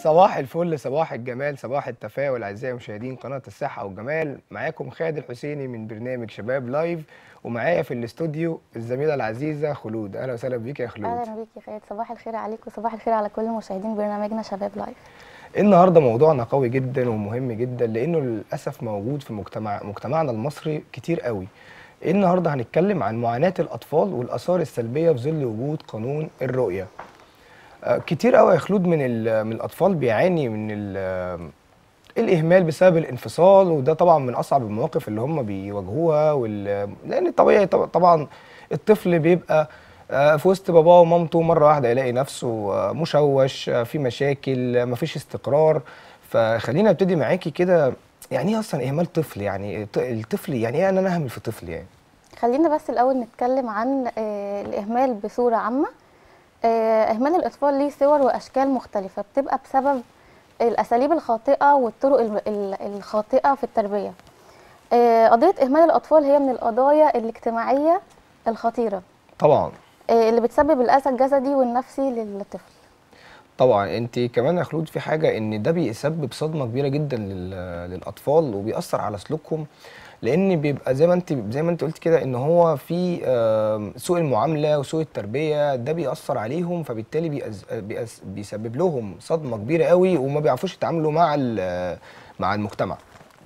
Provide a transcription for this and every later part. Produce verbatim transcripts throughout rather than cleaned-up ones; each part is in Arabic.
صباح الفل، صباح الجمال، صباح التفاؤل اعزائي مشاهدين قناه الصحه والجمال. معاكم خالد الحسيني من برنامج شباب لايف، ومعايا في الاستوديو الزميله العزيزه خلود. اهلا وسهلا بيك يا خلود. اهلا بيك يا خالد، صباح الخير عليك وصباح الخير على كل مشاهدين برنامجنا شباب لايف. النهارده موضوعنا قوي جدا ومهم جدا، لانه للاسف موجود في مجتمع مجتمعنا المصري كتير قوي. النهارده هنتكلم عن معاناه الاطفال والاثار السلبيه في ظل وجود قانون الرؤيه. آه، كتير قوي يا خلود من من الاطفال بيعاني من الإهمال بسبب الانفصال، وده طبعا من أصعب المواقف اللي هم بيواجهوها. وال... لأن طبيعي طبعا الطفل بيبقى آه، في وسط باباه ومامته، مرة واحدة يلاقي نفسه آه، مشوش، آه، في مشاكل، آه، مفيش استقرار. فخلينا ابتدي معاكي كده، يعني ايه اصلا اهمال طفل؟ يعني ط- الطفل يعني ايه ان انا اهمل في طفل يعني؟ خلينا بس الاول نتكلم عن آه، الاهمال بصوره عامه. آه، اهمال الاطفال ليه صور واشكال مختلفه، بتبقى بسبب الاساليب الخاطئه والطرق ال- ال- الخاطئه في التربيه. آه، قضيه اهمال الاطفال هي من القضايا الاجتماعيه الخطيره، طبعا. آه، اللي بتسبب الاذى الجسدي والنفسي للطفل. طبعا انت كمان يا خلود في حاجه، ان ده بيسبب صدمه كبيره جدا لل- للاطفال، وبيأثر على سلوكهم. لان بيبقى زي ما انت زي ما انت قلت كده، ان هو في آم، سوء المعامله وسوء التربيه، ده بيأثر عليهم، فبالتالي بيأز بيأز بيسبب لهم صدمه كبيره قوي، وما بيعرفوش يتعاملوا مع ال- مع المجتمع.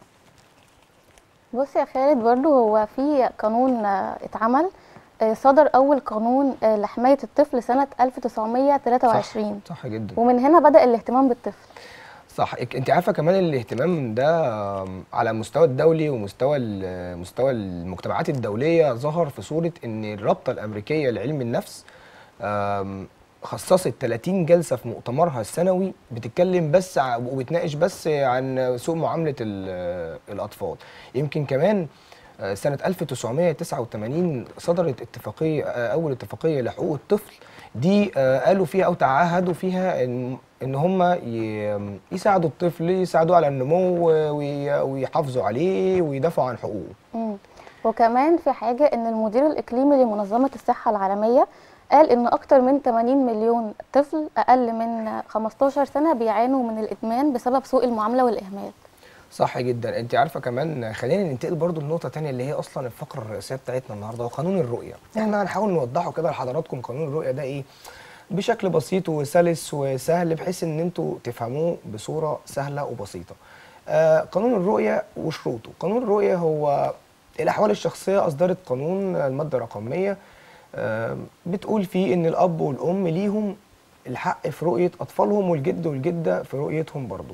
بص يا خالد، برضو هو في قانون آه، اتعمل، آه، صدر أول قانون آه، لحماية الطفل سنة ألف وتسعمية وتلاتة صح، وعشرين، صح جدا. ومن هنا بدأ الاهتمام بالطفل. صح. إك- انت عارفه كمان الاهتمام ده آم، على المستوى الدولي ومستوى ال- مستوى المجتمعات الدوليه، ظهر في صوره ان الرابطه الامريكيه لعلم النفس آم، خصصت ثلاثين جلسه في مؤتمرها السنوي، بتتكلم بس ع- وبتناقش بس عن سوء معامله ال- الاطفال. يمكن كمان آه، سنه ألف وتسعمية وتسعة وتمانين صدرت اتفاقيه، آه، اول اتفاقيه لحقوق الطفل. دي آه، قالوا فيها او تعهدوا فيها ان ان هم ي- يساعدوا الطفل، يساعدوه على النمو، وي- ويحافظوا عليه ويدافعوا عن حقوقه. مم. وكمان في حاجة، إن المدير الإقليمي لمنظمة الصحة العالمية قال إن أكتر من ثمانين مليون طفل أقل من خمستاشر سنة بيعانوا من الإدمان بسبب سوء المعاملة والإهمال. صح جدا. انت عارفه كمان، خلينا ننتقل برضو لنقطه تانية، اللي هي اصلا الفقره الرئيسيه بتاعتنا النهارده، وقانون الرؤيه. احنا هنحاول نوضحه كده لحضراتكم قانون الرؤيه ده ايه بشكل بسيط وسلس وسهل، بحيث ان انتوا تفهموه بصوره سهله وبسيطه. آه قانون الرؤيه وشروطه. قانون الرؤيه هو الاحوال الشخصيه اصدرت قانون، الماده رقم مية، آه بتقول فيه ان الاب والام ليهم الحق في رؤيه اطفالهم، والجد والجده في رؤيتهم برضو.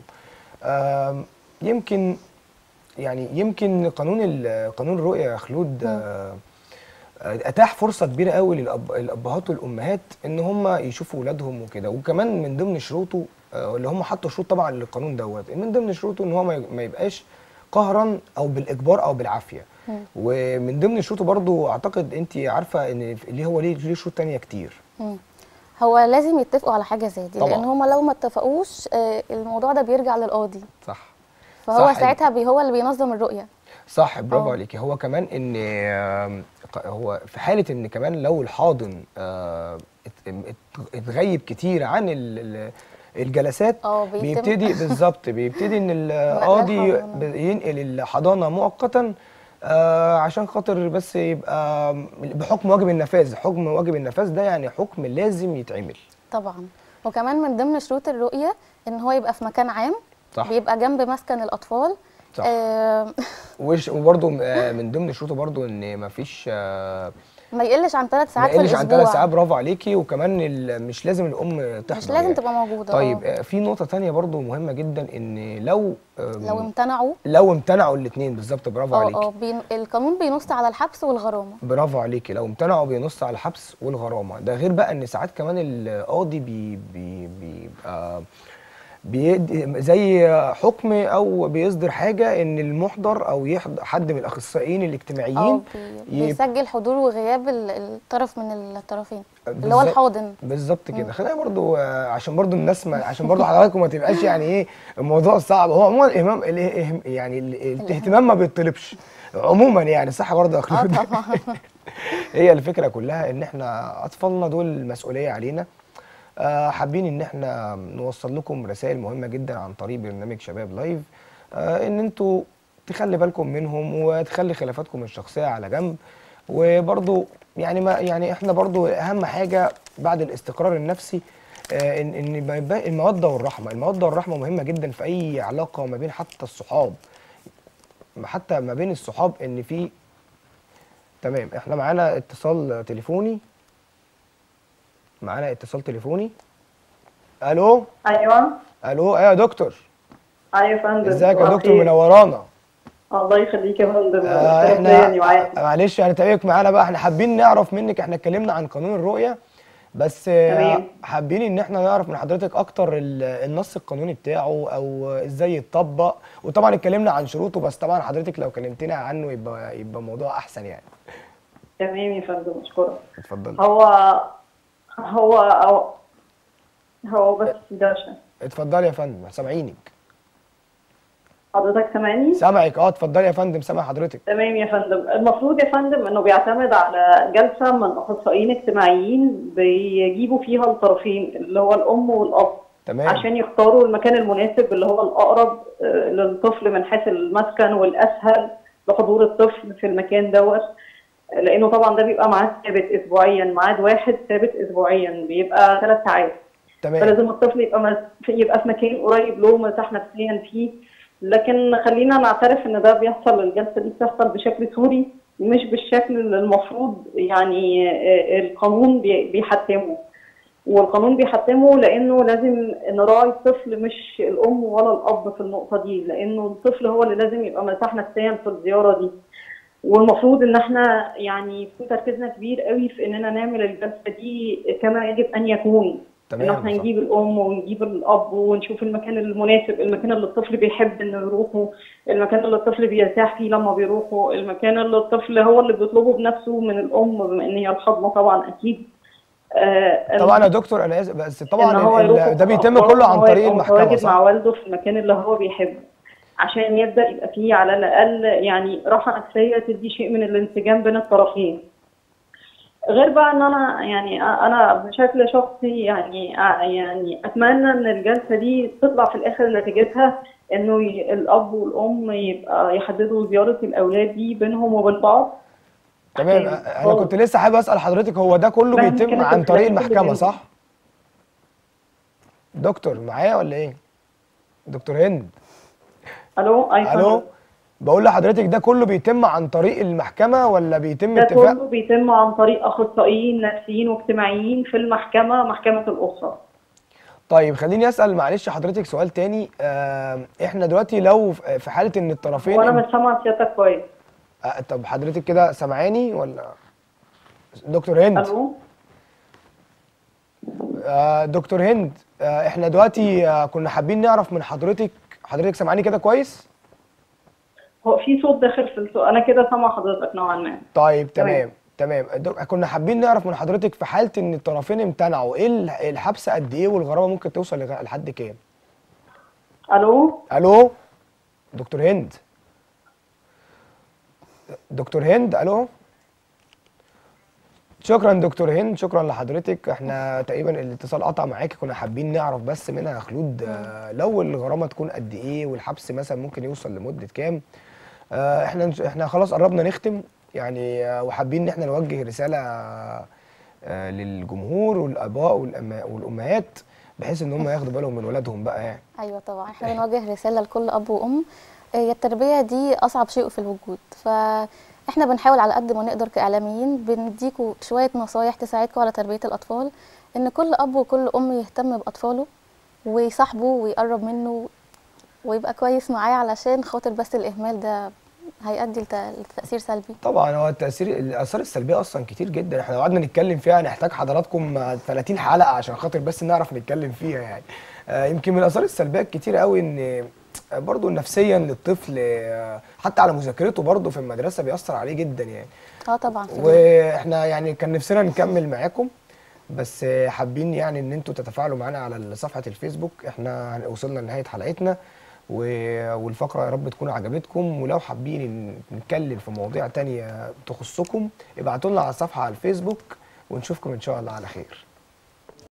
آم، يمكن يعني يمكن قانون ال- قانون الرؤيه يا خلود مم. آه، آه، اتاح فرصه كبيره قوي للابهات والامهات ان هم يشوفوا اولادهم وكده. وكمان من ضمن شروطه، آه، اللي هم حطوا شروط طبعا للقانون دوت، من ضمن شروطه ان هو ما ي- ما يبقاش قهرا او بالاجبار او بالعافيه. مم. ومن ضمن شروطه برضو، اعتقد انت عارفه ان اللي هو ليه ليه شروط تانية كتير. مم. هو لازم يتفقوا على حاجة زي دي، طبعا. لأن هما لو ما اتفقوش آه، الموضوع ده بيرجع للقاضي، صح. فهو صح. ساعتها بي هو اللي بينظم الرؤية. صح، برافو اه. عليكي. هو كمان ان آم، ق- هو في حاله ان كمان لو الحاضن آه، ات- ات- اتغيب كتير عن ال- ال- الجلسات، اه، بيتم بيبتدي بالظبط بيبتدي ان نقل القاضي ب- الحضانة. ينقل الحضانه مؤقتا، آه، عشان خاطر بس يبقى بحكم واجب النفاذ. حكم واجب النفاذ ده يعني حكم لازم يتعمل. طبعا. وكمان من ضمن شروط الرؤية ان هو يبقى في مكان عام، صح. بيبقى جنب مسكن الاطفال. صح. آه وش- وبرضه آه، من ضمن شروطه برضه ان مفيش آه، ما يقلش عن ثلاث ما ساعات في يقلش عن ثلاث ساعات. الاسبوع. برافو عليكي. وكمان ال- مش لازم الام مش تحضر لازم يعني. تبقى موجودة. اه. طيب، آه، في نقطة تانية برضو مهمة جدا، ان لو لو آم، امتنعوا. لو امتنعوا الاثنين، بالظبط، برافو اه اه عليكي. بين القانون بينص على الحبس والغرامة. برافو عليكي. لو امتنعوا بينص على الحبس والغرامة. ده غير بقى ان ساعات كمان القاضي بي بي بيبقى بيدي زي حكم او بيصدر حاجة ان المحضر او يحضر حد من الاخصائيين اه الاجتماعيين. بي يب- بيسجل حضور وغياب ال- الطرف من الطرفين، اللي هو بالظبط. الحاضن. بالظبط مم. كده. خلينا برضو آه، عشان برضو الناس ما عشان برضو حضراتكم ما تبقاش يعني ايه الموضوع صعب. هو عموما الاهتمام الإه- يعني ال- الإهمال. الاهتمام ما بيطلبش عموما، يعني صح برضو يا اه خلود. طبعا. هي الفكره كلها ان احنا اطفالنا دول مسؤوليه علينا. آه، حابين ان احنا نوصل لكم رسائل مهمه جدا عن طريق برنامج شباب لايف، آه، ان انتوا تخلي بالكم منهم وتخلي خلافاتكم الشخصيه على جنب. وبرضو يعني ما يعني احنا برضو اهم حاجه بعد الاستقرار النفسي، آه، ان ان يبقى الموده والرحمه. الموده والرحمه مهمه جدا في اي علاقه ما بين حتى الصحاب، حتى ما بين الصحاب ان في. تمام، احنا معانا اتصال تليفوني، معانا اتصال تليفوني. الو. ايوه. الو، ايوه يا دكتور. ايوه يا فندم، ازيك يا صباح دكتور، الخير. منورانا. الله يخليك يا فندم، آه الشرف ليا احنا اني معاك. معلش يعني تابعك معانا بقى، احنا حابين نعرف منك، احنا اتكلمنا عن قانون الرؤية، بس آه تمام. حابين ان احنا نعرف من حضرتك اكتر ال- النص القانوني بتاعه او ازاي يتطبق. وطبعا اتكلمنا عن شروطه، بس طبعا حضرتك لو كلمتنا عنه يبقى يبقى الموضوع احسن يعني. تمام يا فندم، اشكرك. اتفضل. هو هو هو, هو بس دوشه. اتفضلي يا فندم، سامعينك. حضرتك سامعني؟ سامعك، اه اتفضلي يا فندم، سامع حضرتك. تمام يا فندم. المفروض يا فندم انه بيعتمد على جلسه من اخصائيين اجتماعيين بيجيبوا فيها الطرفين اللي هو الام والاب، تمام. عشان يختاروا المكان المناسب اللي هو الاقرب آه، للطفل من حيث المسكن والاسهل لحضور الطفل في المكان دوت. لانه طبعا ده بيبقى ميعاد ثابت اسبوعيا، ميعاد واحد ثابت اسبوعيا بيبقى ثلاث ساعات. تمام. فلازم الطفل يبقى مس- يبقى في مكان قريب له مرتاح نفسيا فيه. لكن خلينا نعترف ان ده بيحصل، الجلسه دي بتحصل بشكل ثوري مش بالشكل اللي المفروض يعني آه، القانون بي- بيحتمه. والقانون بيحتمه لانه لازم نراعي الطفل مش الام ولا الاب في النقطه دي، لانه الطفل هو اللي لازم يبقى مرتاح نفسيا في الزياره دي. والمفروض ان احنا يعني يكون تركيزنا كبير قوي في اننا نعمل الجلسه دي كما يجب ان يكون. ان تمام، احنا صح. نجيب الام ونجيب الاب ونشوف المكان المناسب، المكان اللي الطفل بيحب انه يروحه، المكان اللي الطفل بيرتاح فيه لما بيروحه، المكان اللي الطفل هو اللي بيطلبه بنفسه من الام بما ان هي الحضنه طبعا اكيد. آه طبعا يا دكتور انا اسف، بس ان طبعا هو ال يروح ال ده بيتم بافراد، كله ان عن هو طريق يبقى المحكمة، متواجد مع صح؟ والده في المكان اللي هو بيحبه، عشان يبدا يبقى فيه على الاقل يعني راحه نفسيه تدي شيء من الانسجام بين الطرفين. غير بقى ان انا يعني انا بشكل شخصي يعني يعني اتمنى ان الجلسه دي تطلع في الاخر نتيجتها انه ي- الاب والام يبقى يحددوا زياره الاولاد دي بينهم وبين بعض. تمام. عشان أ- انا كنت لسه حابب اسال حضرتك، هو ده كله مهما بيتم كانت عن طريق الخلافات اللي المحكمة، بينهم. صح؟ دكتور معايا ولا ايه؟ دكتور هند. الو، اي الو، فندم. بقول لحضرتك ده كله بيتم عن طريق المحكمة ولا بيتم ده اتفاق؟ كله بيتم عن طريق اخصائيين نفسيين واجتماعيين في المحكمه، محكمه الاسره. طيب خليني اسال معلش حضرتك سؤال تاني. آه احنا دلوقتي لو في في حالة ان الطرفين وانا ان... مش سامعه سيادتك كويس. آه طب حضرتك كده سامعاني ولا؟ دكتور هند. الو. آه دكتور هند، آه احنا دلوقتي آه كنا حابين نعرف من حضرتك، حضرتك سامعاني كده كويس؟ هو في صوت داخل في الصوت، انا كده سامعه حضرتك نوعا ما. طيب تمام. تمام. تمام دك- كنا حابين نعرف من حضرتك في حالة ان الطرفين امتنعوا، ايه ال- الحبس قد ايه والغرامة ممكن توصل لغ- لحد كام؟ الو. الو. دكتور هند. دكتور هند، الو. شكرا دكتور هند، شكرا لحضرتك. احنا تقريبا الاتصال قطع معاكي، كنا حابين نعرف بس منها يا خلود آه، لو الغرامه تكون قد ايه والحبس مثلا ممكن يوصل لمده كام. آه، احنا نش- احنا خلاص قربنا نختم يعني، آه، وحابين ان احنا نوجه رساله آه، للجمهور والاباء والأما- والامهات، بحيث ان هم ياخدوا بالهم من ولادهم بقى يعني. ايوه طبعا، احنا بنوجه رساله لكل اب وام. هي التربيه دي اصعب شيء في الوجود، فاحنا بنحاول على قد ما نقدر كاعلاميين بنديكوا شويه نصايح تساعدكم على تربيه الاطفال، ان كل اب وكل ام يهتم باطفاله ويصاحبه ويقرب منه ويبقى كويس معاه، علشان خاطر بس الاهمال ده هيؤدي لت- لتاثير سلبي. طبعا هو التاثير الاثار السلبيه اصلا كتير جدا، احنا لو قعدنا نتكلم فيها هنحتاج حضراتكم آه، ثلاثين حلقه عشان خاطر بس نعرف نتكلم فيها يعني. آه، يمكن من الاثار السلبيه الكتير قوي ان آه، برضو نفسيا للطفل، آه، حتى على مذاكرته برضو في المدرسه بيأثر عليه جدا يعني. اه طبعا في ال- واحنا يعني كان نفسنا نكمل معاكم، بس آه، حابين يعني ان انتوا تتفاعلوا معانا على صفحه الفيسبوك. احنا وصلنا لنهايه حلقتنا، و- والفقرة يا رب تكون عجبتكم، ولو حابين إن نتكلم في مواضيع تانية تخصكم ابعتوا لنا على الصفحة على الفيسبوك، ونشوفكم إن شاء الله على خير.